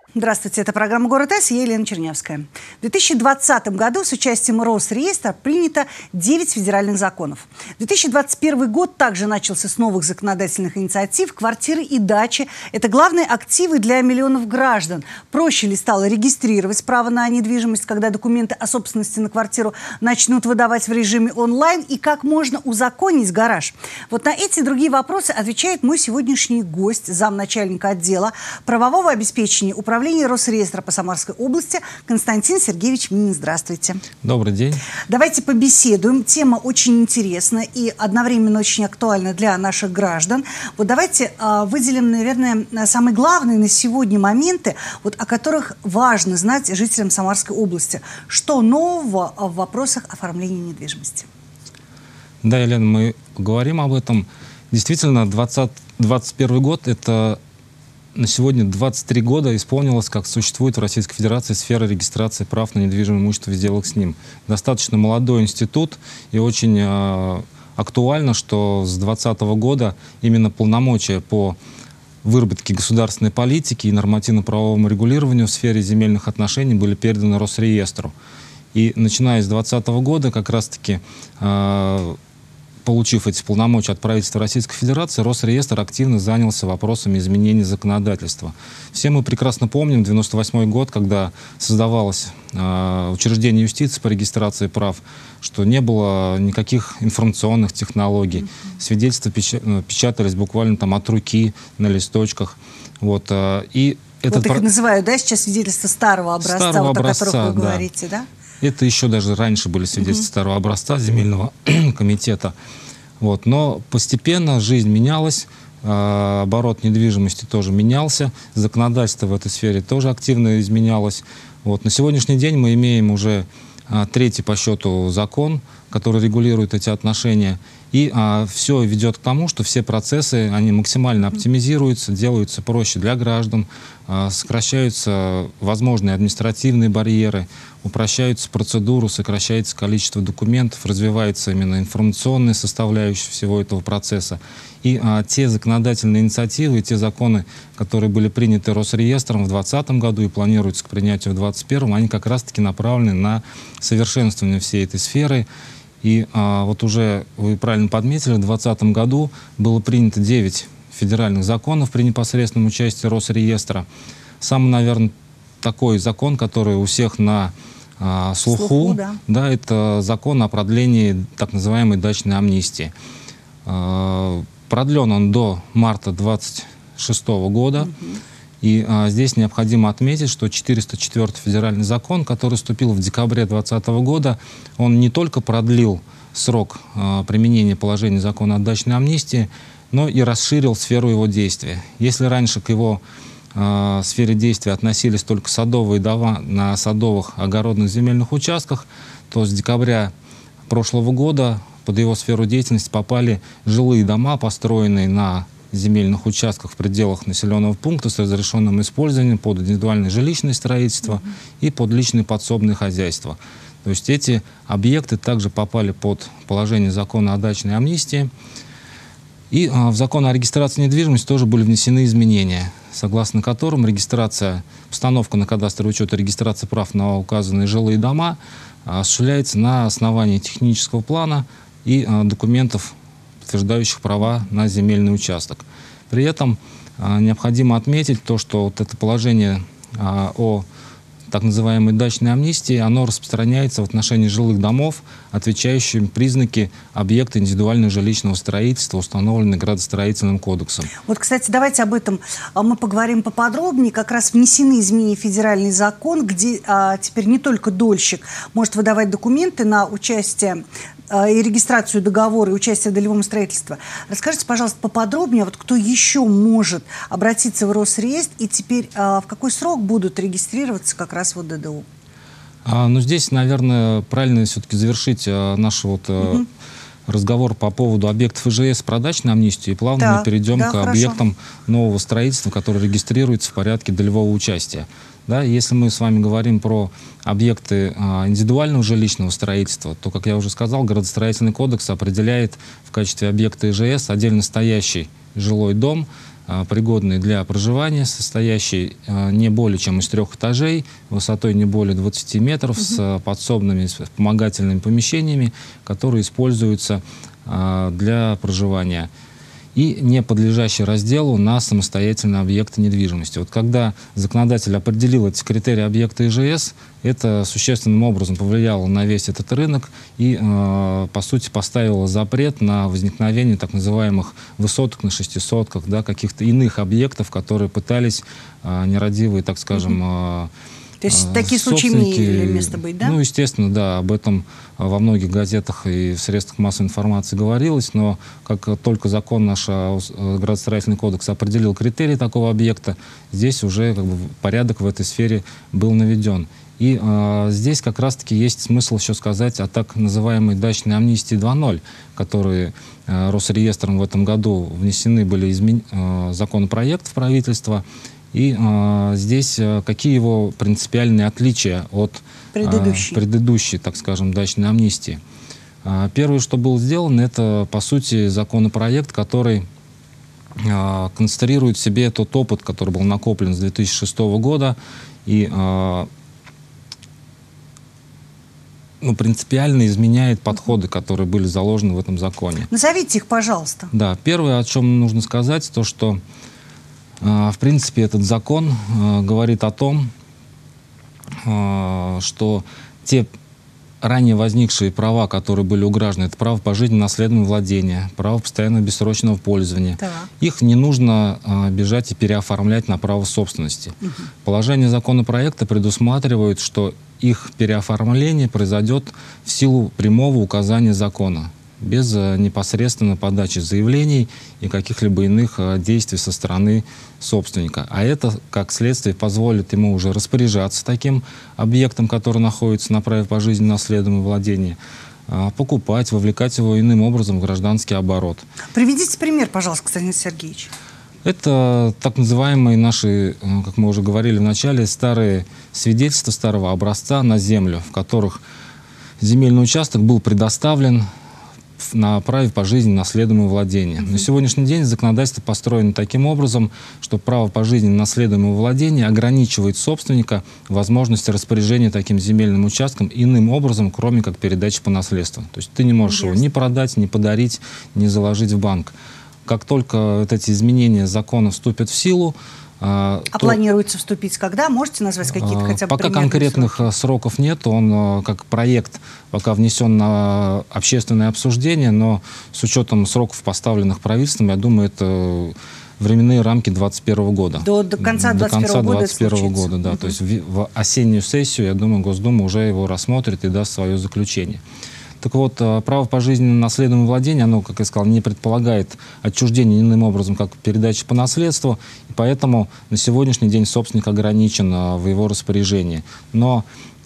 Здравствуйте, это программа «Город С», я Елена Чернявская. В 2020 году с участием Росреестра принято 9 федеральных законов. 2021 год также начался с новых законодательных инициатив. Квартиры и дачи – это главные активы для миллионов граждан. Проще ли стало регистрировать право на недвижимость, когда документы о собственности на квартиру начнут выдавать в режиме онлайн? И как можно узаконить гараж? Вот на эти и другие вопросы отвечает мой сегодняшний гость, замначальника отдела правового обеспечения управления Росреестра по Самарской области Константин Сергеевич Минин. Здравствуйте. Добрый день. Давайте побеседуем. Тема очень интересна и одновременно очень актуальна для наших граждан. Вот давайте выделим, наверное, самые главные на сегодня моменты, вот, о которых важно знать жителям Самарской области. Что нового в вопросах оформления недвижимости? Да, Елена, мы поговорим об этом. Действительно, 2021 год – это на сегодня 23 года исполнилось, как существует в Российской Федерации сфера регистрации прав на недвижимое имущество и сделок с ним. Достаточно молодой институт, и очень актуально, что с 2020 года именно полномочия по выработке государственной политики и нормативно-правовому регулированию в сфере земельных отношений были переданы Росреестру. И начиная с 2020 года, как раз-таки получив эти полномочия от правительства Российской Федерации, Росреестр активно занялся вопросами изменения законодательства. Все мы прекрасно помним 1998 год, когда создавалось учреждение юстиции по регистрации прав, что не было никаких информационных технологий. Свидетельства печатались буквально там от руки на листочках. Вот, и вот их называют, да, сейчас свидетельства старого образца, вот о которых вы говорите, да? Это еще даже раньше были свидетельства старого образца земельного комитета. Вот. Но постепенно жизнь менялась, оборот недвижимости тоже менялся, законодательство в этой сфере тоже активно изменялось. Вот. На сегодняшний день мы имеем уже третий по счету закон, который регулирует эти отношения. И все ведет к тому, что все процессы, они максимально оптимизируются, делаются проще для граждан, сокращаются возможные административные барьеры, упрощаются процедуры, сокращается количество документов, развивается именно информационная составляющая всего этого процесса. И те законодательные инициативы, те законы, которые были приняты Росреестром в 2020 году и планируются к принятию в 2021, они как раз-таки направлены на совершенствование всей этой сферы. И вот уже, вы правильно подметили, в 2020 году было принято 9 федеральных законов при непосредственном участии Росреестра. Самый, наверное, такой закон, который у всех на слуху, да, это закон о продлении так называемой дачной амнистии. Продлен он до марта 2026 года. И здесь необходимо отметить, что 404-й федеральный закон, который вступил в декабре 2020 года, он не только продлил срок применения положений закона о дачной амнистии, но и расширил сферу его действия. Если раньше к его сфере действия относились только садовые дома на садовых огородных земельных участках, то с декабря прошлого года под его сферу деятельности попали жилые дома, построенные на земельных участках в пределах населенного пункта с разрешенным использованием под индивидуальное жилищное строительство и под личные подсобные хозяйства. То есть эти объекты также попали под положение закона о дачной амнистии. И в закон о регистрации недвижимости тоже были внесены изменения, согласно которым постановка на кадастровый учет и регистрация прав на указанные жилые дома осуществляется на основании технического плана и документов, подтверждающих права на земельный участок. При этом необходимо отметить то, что вот это положение о так называемой дачной амнистии, оно распространяется в отношении жилых домов, отвечающим признаки объекта индивидуального жилищного строительства, установленные градостроительным кодексом. Вот, кстати, давайте об этом мы поговорим поподробнее. Как раз внесены изменения в федеральный закон, где теперь не только дольщик может выдавать документы на участие и регистрацию договора и участие в долевом строительстве. Расскажите, пожалуйста, поподробнее, вот кто еще может обратиться в Росреестр и теперь в какой срок будут регистрироваться как раз вот ДДУ? Ну, здесь, наверное, правильно все-таки завершить наш разговор по поводу объектов ИЖС про дачную амнистию и плавно мы перейдем к объектам нового строительства, которые регистрируются в порядке долевого участия. Да, если мы с вами говорим про объекты индивидуального жилищного строительства, то, как я уже сказал, градостроительный кодекс определяет в качестве объекта ИЖС отдельно стоящий жилой дом, пригодный для проживания, состоящий не более чем из 3 этажей, высотой не более 20 метров, с подсобными вспомогательными помещениями, которые используются для проживания, и не подлежащий разделу на самостоятельные объекты недвижимости. Вот когда законодатель определил эти критерии объекта ИЖС, это существенным образом повлияло на весь этот рынок и, по сути, поставило запрет на возникновение так называемых высоток на шестисотках, да, каких-то иных объектов, которые пытались нерадивые, так скажем, то есть такие случаи имели место быть, да? Ну, естественно, да, об этом во многих газетах и в средствах массовой информации говорилось, но как только закон наш, градостроительный кодекс, определил критерии такого объекта, здесь уже как бы порядок в этой сфере был наведен. И здесь как раз-таки есть смысл еще сказать о так называемой дачной амнистии 2.0, которые Росреестром в этом году внесены были законопроект в правительство. И здесь какие его принципиальные отличия от предыдущей, так скажем, дачной амнистии? Первое, что было сделано, это, по сути, законопроект, который концентрирует в себе тот опыт, который был накоплен с 2006 года, и принципиально изменяет подходы, которые были заложены в этом законе. Назовите их, пожалуйста. Да, первое, о чем нужно сказать, то, что в принципе, этот закон говорит о том, что те ранее возникшие права, которые были у граждан, это право пожизненного наследного владения, право постоянного бессрочного пользования, их не нужно бежать и переоформлять на право собственности. Положение законопроекта предусматривает, что их переоформление произойдет в силу прямого указания закона, без непосредственно подачи заявлений и каких-либо иных действий со стороны собственника. А это, как следствие, позволит ему уже распоряжаться таким объектом, который находится на праве пожизненного наследного владения, покупать, вовлекать его иным образом в гражданский оборот. Приведите пример, пожалуйста, Константин Сергеевич. Это так называемые наши, как мы уже говорили в начале, старые свидетельства старого образца на землю, в которых земельный участок был предоставлен на праве пожизненного наследуемого владения. На сегодняшний день законодательство построено таким образом, что право пожизненного наследуемого владения ограничивает собственника возможности распоряжения таким земельным участком иным образом, кроме как передачи по наследству. То есть ты не можешь его ни продать, ни подарить, ни заложить в банк. Как только вот эти изменения закона вступят в силу, планируется вступить когда? Можете назвать какие-то хотя бы пока конкретных сроков нет, он как проект пока внесен на общественное обсуждение, но с учетом сроков, поставленных правительством, я думаю, это временные рамки 2021 года. До конца 2021 года, да. То есть в осеннюю сессию, я думаю, Госдума уже его рассмотрит и даст свое заключение. Так вот, право пожизненного наследуемого владения, оно, как я сказал, не предполагает отчуждение иным образом, как передача по наследству, и поэтому на сегодняшний день собственник ограничен в его распоряжении. Но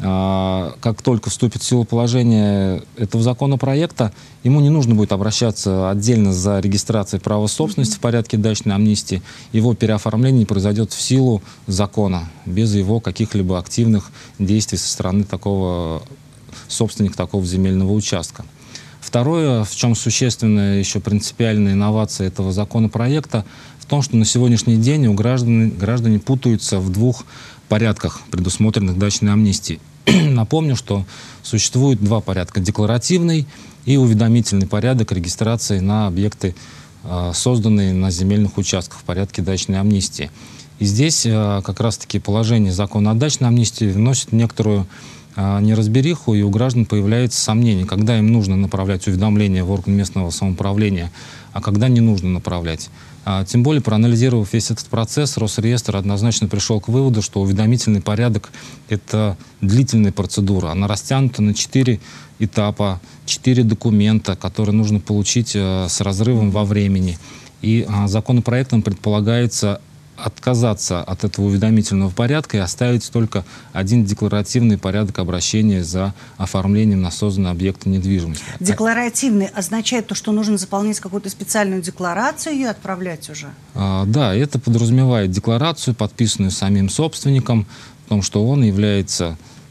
как только вступит в силу положение этого законопроекта, ему не нужно будет обращаться отдельно за регистрацией права собственности в порядке дачной амнистии. Его переоформление произойдет в силу закона, без его каких-либо активных действий со стороны собственника такого земельного участка. Второе, в чем существенная еще принципиальная инновация этого законопроекта, в том, что на сегодняшний день граждане путаются в двух порядках, предусмотренных дачной амнистией. Напомню, что существует два порядка: декларативный и уведомительный порядок регистрации на объекты, созданные на земельных участках в порядке дачной амнистии. И здесь как раз-таки положение закона о дачной амнистии вносит некоторую неразбериху, и у граждан появляется сомнение, когда им нужно направлять уведомления в орган местного самоуправления, а когда не нужно направлять. Тем более, проанализировав весь этот процесс, Росреестр однозначно пришел к выводу, что уведомительный порядок – это длительная процедура. Она растянута на 4 этапа, 4 документа, которые нужно получить с разрывом во времени. И законопроектом предполагается отказаться от этого уведомительного порядка и оставить только один декларативный порядок обращения за оформлением на созданный объект недвижимости. Декларативный означает то, что нужно заполнять какую-то специальную декларацию и отправлять уже? Да, это подразумевает декларацию, подписанную самим собственником, о том, что он является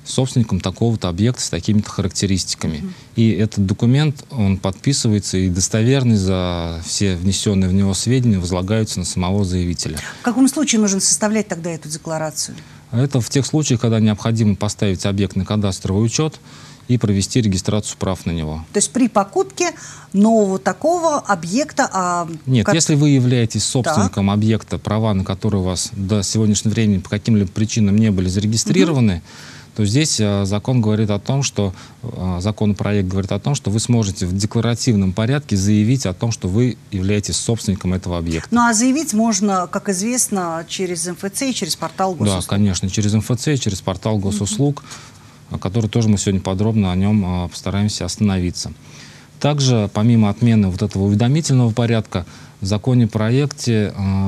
собственником такого-то объекта с такими-то характеристиками. И этот документ, он подписывается, и достоверность за все внесенные в него сведения возлагаются на самого заявителя. В каком случае нужно составлять тогда эту декларацию? Это в тех случаях, когда необходимо поставить объект на кадастровый учет и провести регистрацию прав на него. То есть при покупке нового такого объекта... Нет, если вы являетесь собственником объекта, права на которые у вас до сегодняшнего времени по каким-либо причинам не были зарегистрированы, то здесь закон говорит о том, что законопроект говорит о том, что вы сможете в декларативном порядке заявить о том, что вы являетесь собственником этого объекта. Ну а заявить можно, как известно, через МФЦ и через портал госуслуг. Да, конечно, через МФЦ и через портал госуслуг, который тоже мы сегодня подробно о нем постараемся остановиться. Также, помимо отмены вот этого уведомительного порядка, в законопроекте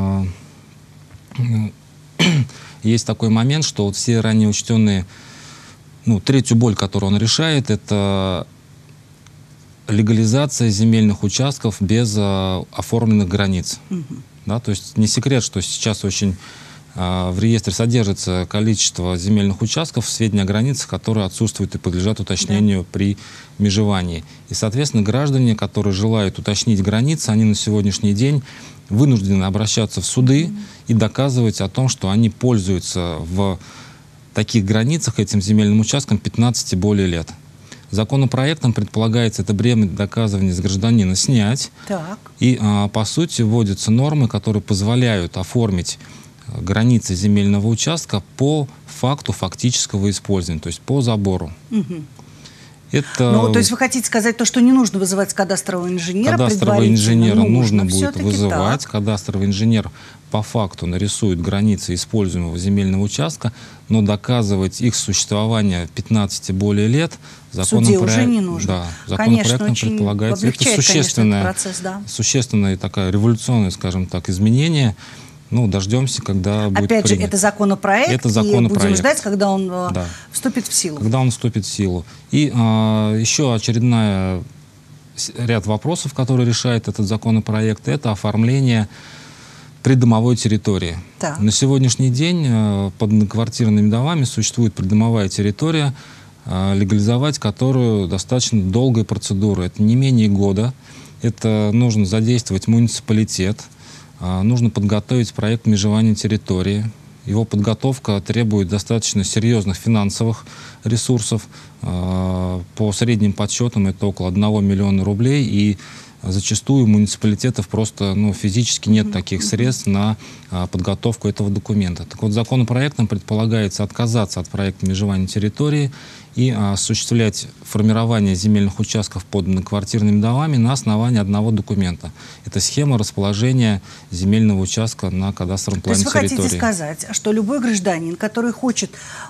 есть такой момент, что вот все ранее учтенные, третью боль, которую он решает, это легализация земельных участков без оформленных границ. Да, то есть не секрет, что сейчас очень в реестре содержится количество земельных участков, сведения о границах, которые отсутствуют и подлежат уточнению при межевании. И, соответственно, граждане, которые желают уточнить границы, они на сегодняшний день вынуждены обращаться в суды и доказывать о том, что они пользуются в таких границах этим земельным участком 15 и более лет. Законопроектом предполагается это бремя доказывания с гражданина снять. И, по сути, вводятся нормы, которые позволяют оформить границы земельного участка по факту фактического использования, то есть по забору. То есть вы хотите сказать то, что не нужно вызывать кадастрового инженера? Кадастрового инженера нужно будет вызывать. Кадастровый инженер по факту нарисует границы используемого земельного участка, но доказывать их существование 15 и более лет уже не нужно. Законопроектом предполагается. Это существенное такое революционное, скажем так, изменение. Дождемся, когда будет принят. Опять же, это законопроект, и будем ждать, когда он вступит в силу. Когда он вступит в силу. И еще очередной ряд вопросов, которые решает этот законопроект, это оформление придомовой территории. На сегодняшний день под многоквартирными домами существует придомовая территория, легализовать которую достаточно долгая процедура. Это не менее года. Это нужно задействовать муниципалитет. Нужно подготовить проект межевания территории. Его подготовка требует достаточно серьезных финансовых ресурсов. По средним подсчетам это около 1 миллиона рублей. И зачастую у муниципалитетов просто физически нет таких средств на подготовку этого документа. Так вот, законопроектом предполагается отказаться от проекта межевания территории и осуществлять формирование земельных участков под многоквартирными домами на основании одного документа. Это схема расположения земельного участка на кадастровом плане территории. То есть вы хотите сказать, что любой гражданин, который хочет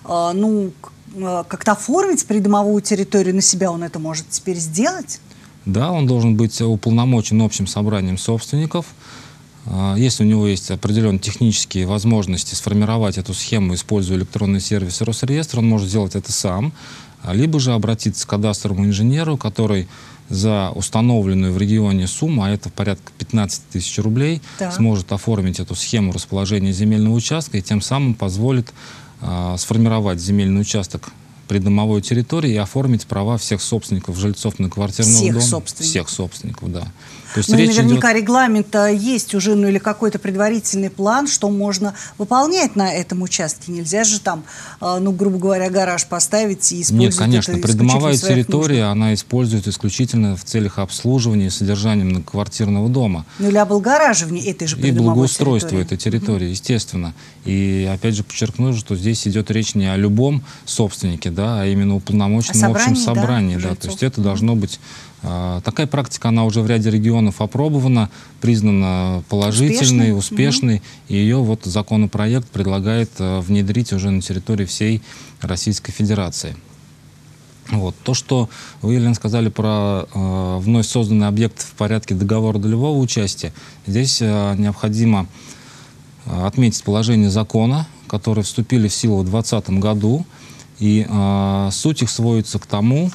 как-то оформить придомовую территорию на себя, он это может теперь сделать? Да, он должен быть уполномочен общим собранием собственников. Если у него есть определенные технические возможности сформировать эту схему, используя электронный сервис Росреестра, он может сделать это сам, либо же обратиться к кадастровому инженеру, который за установленную в регионе сумму, а это порядка 15 тысяч рублей, сможет оформить эту схему расположения земельного участка и тем самым позволит сформировать земельный участок придомовой территории и оформить права всех собственников, жильцов многоквартирного дома. Всех собственников, да. То есть наверняка регламент есть уже, или какой-то предварительный план, что можно выполнять на этом участке. Нельзя же там, грубо говоря, гараж поставить и использовать. Нет, конечно, придомовая территория, она используется исключительно в целях обслуживания и содержания многоквартирного дома. Или облагораживания этой же придомовой территории. И благоустройства этой территории, естественно. И опять же подчеркну, что здесь идет речь не о любом собственнике, а именно уполномоченном общем собрании. То есть это должно быть... Такая практика, она уже в ряде регионов опробована, признана положительной, успешной, и ее законопроект предлагает внедрить уже на территории всей Российской Федерации. То, что вы, Елена, сказали про вновь созданный объект в порядке договора долевого участия, здесь необходимо отметить положения закона, которые вступили в силу в 2020 году, и суть их сводится к тому,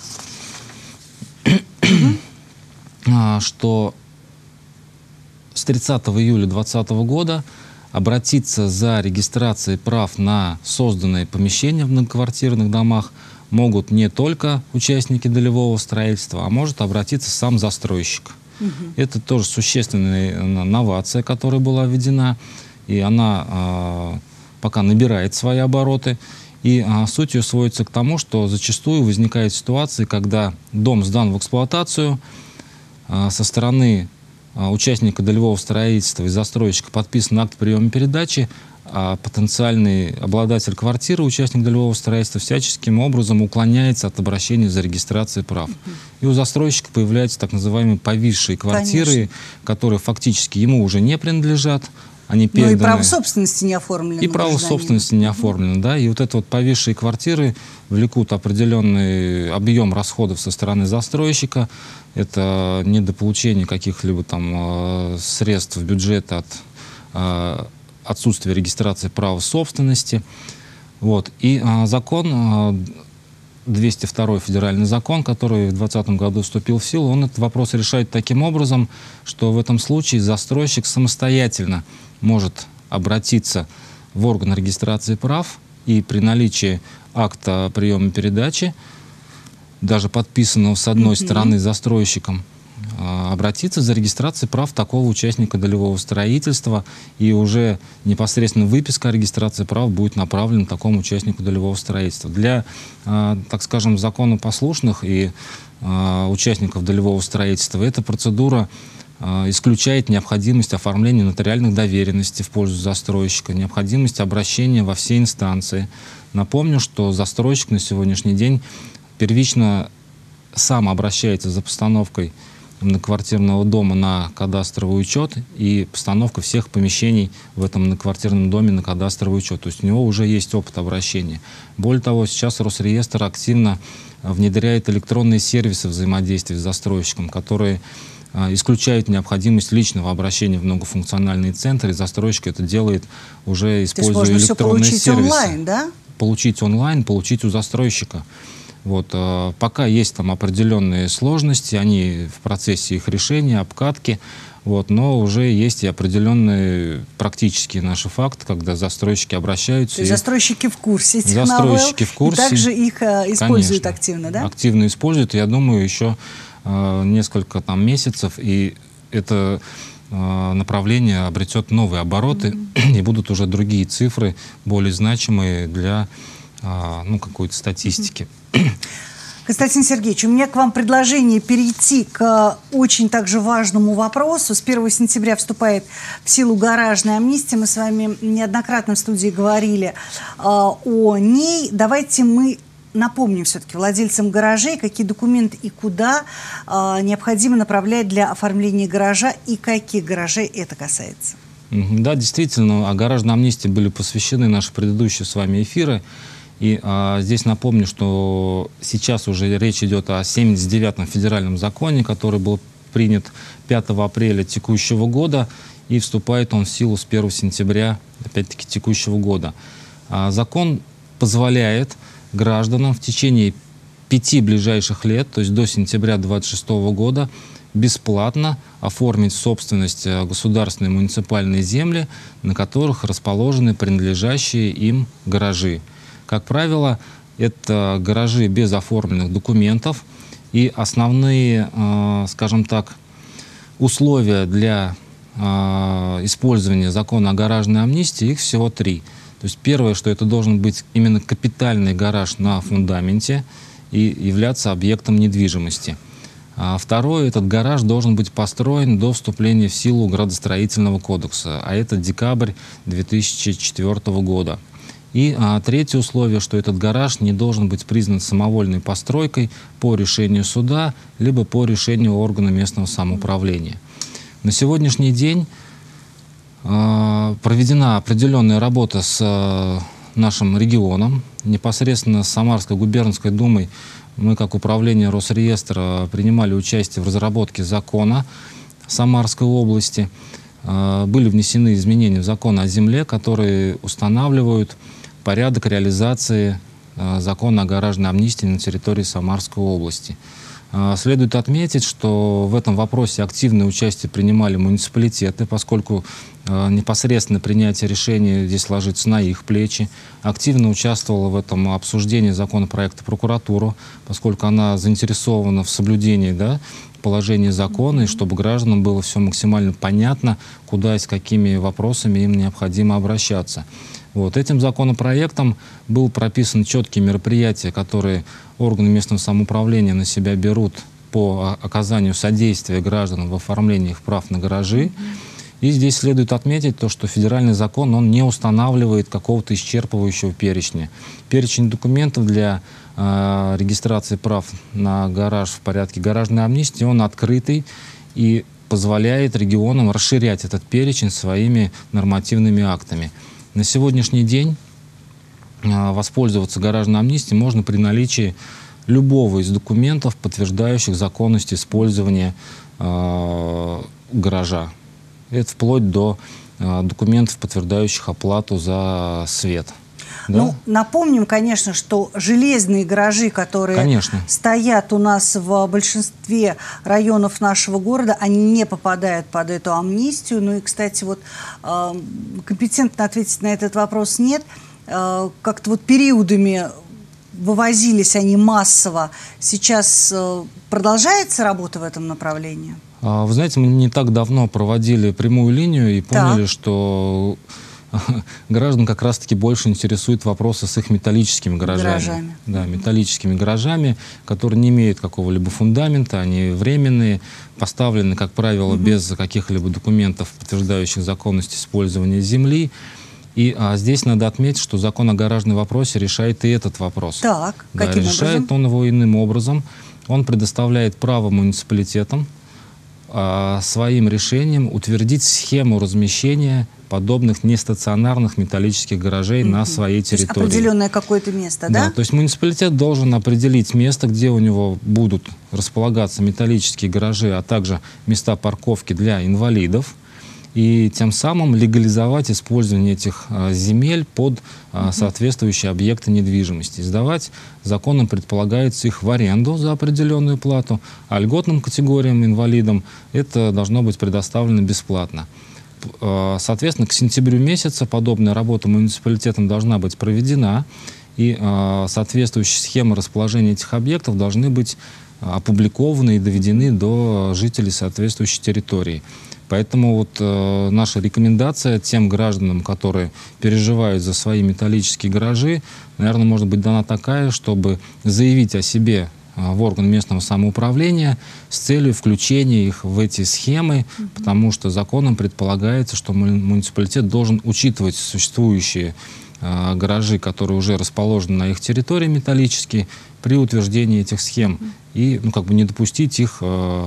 что с 30 июля 2020 года обратиться за регистрацией прав на созданные помещения в многоквартирных домах могут не только участники долевого строительства, а может обратиться сам застройщик. Это тоже существенная новация, которая была введена, и она пока набирает свои обороты. И суть ее сводится к тому, что зачастую возникают ситуации, когда дом сдан в эксплуатацию, со стороны участника долевого строительства и застройщика подписан акт приема передачи, а потенциальный обладатель квартиры, участник долевого строительства, всяческим образом уклоняется от обращения за регистрацией прав. И у застройщика появляются так называемые повисшие квартиры, конечно, которые фактически ему уже не принадлежат. Они переданы. Ну и право собственности не оформлено. И право собственности не оформлено, да. И вот это вот повисшие квартиры влекут определенный объем расходов со стороны застройщика. Это недополучение каких-либо там средств в бюджет от отсутствия регистрации права собственности. Вот. И закон, 202 федеральный закон, который в 2020 году вступил в силу, он этот вопрос решает таким образом, что в этом случае застройщик самостоятельно может обратиться в орган регистрации прав и при наличии акта приема передачи, даже подписанного с одной стороны застройщиком, обратиться за регистрацией прав такого участника долевого строительства, и уже непосредственно выписка о регистрации прав будет направлена такому участнику долевого строительства. Для, так скажем, законопослушных и участников долевого строительства эта процедура исключает необходимость оформления нотариальных доверенностей в пользу застройщика, необходимость обращения во все инстанции. Напомню, что застройщик на сегодняшний день первично сам обращается за постановкой многоквартирного дома на кадастровый учет и постановка всех помещений в этом многоквартирном доме на кадастровый учет. То есть у него уже есть опыт обращения. Более того, сейчас Росреестр активно внедряет электронные сервисы взаимодействия с застройщиком, которые исключают необходимость личного обращения в многофункциональные центры. Застройщик это делает, уже используя электронные сервисы. То есть можно все получить онлайн, да? Получить онлайн, получить у застройщика. Вот, пока есть там определенные сложности, они в процессе их решения, обкатки, вот, но уже есть и определенные практические наши факты, когда застройщики обращаются. То есть застройщики в курсе этих застройщики в курсе, и также их используют, конечно, активно, да? Активно используют, я думаю, еще несколько там месяцев, и это направление обретет новые обороты, и будут уже другие цифры, более значимые для какой-то статистики. Константин Сергеевич, у меня к вам предложение перейти к очень также важному вопросу. С 1 сентября вступает в силу гаражная амнистия. Мы с вами неоднократно в студии говорили о ней. Давайте мы напомним все-таки владельцам гаражей, какие документы и куда необходимо направлять для оформления гаража, и каких гаражей это касается. Да, действительно, о гаражной амнистии были посвящены наши предыдущие с вами эфиры. И здесь напомню, что сейчас уже речь идет о 79-м федеральном законе, который был принят 5 апреля текущего года, и вступает он в силу с 1 сентября, опять-таки, текущего года. Закон позволяет гражданам в течение 5 ближайших лет, то есть до сентября 2026 года, бесплатно оформить собственность государственные муниципальные земли, на которых расположены принадлежащие им гаражи. Как правило, это гаражи без оформленных документов, и основные, скажем так, условия для использования закона о гаражной амнистии, их всего 3. То есть первое, что это должен быть именно капитальный гараж на фундаменте и являться объектом недвижимости. Второе, этот гараж должен быть построен до вступления в силу градостроительного кодекса, а это декабрь 2004 года. И третье условие, что этот гараж не должен быть признан самовольной постройкой по решению суда, либо по решению органа местного самоуправления. На сегодняшний день проведена определенная работа с нашим регионом, непосредственно с Самарской губернской думой. Мы, как управление Росреестра, принимали участие в разработке закона Самарской области. Были внесены изменения в закон о земле, которые устанавливают порядок реализации закона о гаражной амнистии на территории Самарской области. Следует отметить, что в этом вопросе активное участие принимали муниципалитеты, поскольку непосредственно принятие решений здесь ложится на их плечи. Активно участвовала в этом обсуждении законопроекта прокуратура, поскольку она заинтересована в соблюдении, да, положения закона, и чтобы гражданам было все максимально понятно, куда и с какими вопросами им необходимо обращаться. Вот. Этим законопроектом был прописан четкие мероприятия, которые органы местного самоуправления на себя берут по оказанию содействия гражданам в оформлении их прав на гаражи. И здесь следует отметить то, что федеральный закон, он не устанавливает какого-то исчерпывающего перечня. Перечень документов для регистрации прав на гараж в порядке гаражной амнистии, он открытый и позволяет регионам расширять этот перечень своими нормативными актами. На сегодняшний день воспользоваться гаражной амнистией можно при наличии любого из документов, подтверждающих законность использования гаража. Это вплоть до документов, подтверждающих оплату за свет. Да? Ну, напомним, конечно, что железные гаражи, которые стоят у нас в большинстве районов нашего города, они не попадают под эту амнистию. Ну и, кстати, вот компетентно ответить на этот вопрос нет. Как-то вот периодами вывозились они массово. Сейчас продолжается работа в этом направлении? Вы знаете, мы не так давно проводили прямую линию и поняли, что граждан как раз-таки больше интересуют вопросы с их металлическими гаражами. Да, металлическими гаражами, которые не имеют какого-либо фундамента, они временные, поставлены, как правило, без каких-либо документов, подтверждающих законность использования земли. И здесь надо отметить, что закон о гаражном вопросе решает и этот вопрос. Так, да, каким решает образом? Он его иным образом. Он предоставляет право муниципалитетам своим решением утвердить схему размещения подобных нестационарных металлических гаражей на своей территории. То есть определенное какое-то место, да? Да, то есть муниципалитет должен определить место, где у него будут располагаться металлические гаражи, а также места парковки для инвалидов, и тем самым легализовать использование этих земель под соответствующие объекты недвижимости. Сдавать законом предполагается их в аренду за определенную плату, а льготным категориям инвалидам это должно быть предоставлено бесплатно. Соответственно, к сентябрю месяца подобная работа муниципалитетом должна быть проведена, и соответствующие схемы расположения этих объектов должны быть опубликованы и доведены до жителей соответствующей территории. Поэтому вот наша рекомендация тем гражданам, которые переживают за свои металлические гаражи, наверное, может быть дана такая, чтобы заявить о себе в орган местного самоуправления с целью включения их в эти схемы, потому что законом предполагается, что муниципалитет должен учитывать существующие гаражи, которые уже расположены на их территории металлические, при утверждении этих схем и как бы не допустить их,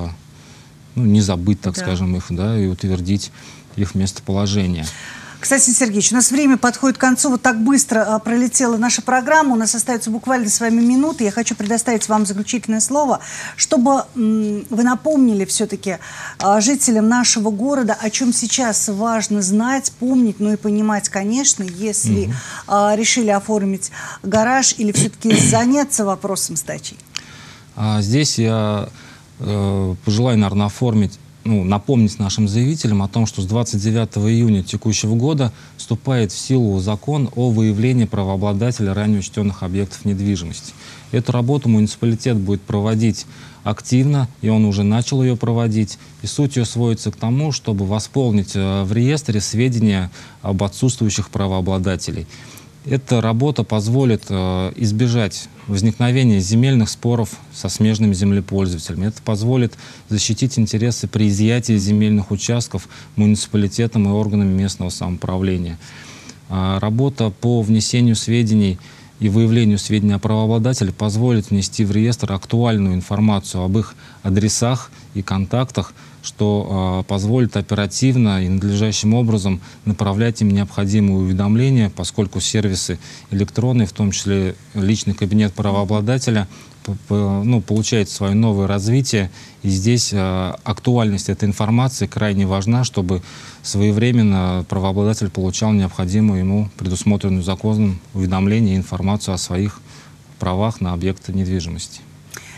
не забыть, так скажем, их, да, и утвердить их местоположение. Кстати, Сергеевич, у нас время подходит к концу. Вот так быстро пролетела наша программа. У нас остается буквально с вами минуты. Я хочу предоставить вам заключительное слово, чтобы вы напомнили все-таки жителям нашего города, о чем сейчас важно знать, помнить, ну и понимать, конечно, если решили оформить гараж или все-таки заняться вопросом сдачи. Здесь я пожелаю, наверное, напомнить нашим заявителям о том, что с 29 июня текущего года вступает в силу закон о выявлении правообладателя ранее учтенных объектов недвижимости. Эту работу муниципалитет будет проводить активно, и он уже начал ее проводить. И суть ее сводится к тому, чтобы восполнить в реестре сведения об отсутствующих правообладателей. Эта работа позволит избежать возникновения земельных споров со смежными землепользователями. Это позволит защитить интересы при изъятии земельных участков муниципалитетом и органами местного самоуправления. Работа по внесению сведений и выявлению сведений о правообладателе позволит внести в реестр актуальную информацию об их адресах и контактах, что позволит оперативно и надлежащим образом направлять им необходимые уведомления, поскольку сервисы электронные, в том числе личный кабинет правообладателя, получает свое новое развитие. И здесь актуальность этой информации крайне важна, чтобы своевременно правообладатель получал необходимую ему предусмотренную законом уведомление и информацию о своих правах на объекты недвижимости.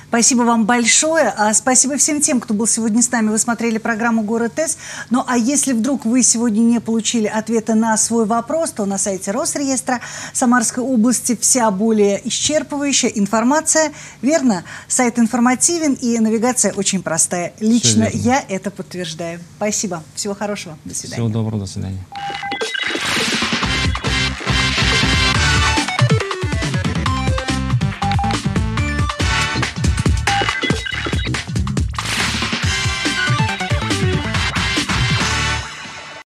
Спасибо вам большое. Спасибо всем тем, кто был сегодня с нами. Вы смотрели программу «Город С». Ну, а если вдруг вы сегодня не получили ответа на свой вопрос, то на сайте Росреестра Самарской области вся более исчерпывающая информация. Верно? Сайт информативен и навигация очень простая. Лично я это подтверждаю. Спасибо. Всего хорошего. До свидания. Всего доброго. До свидания.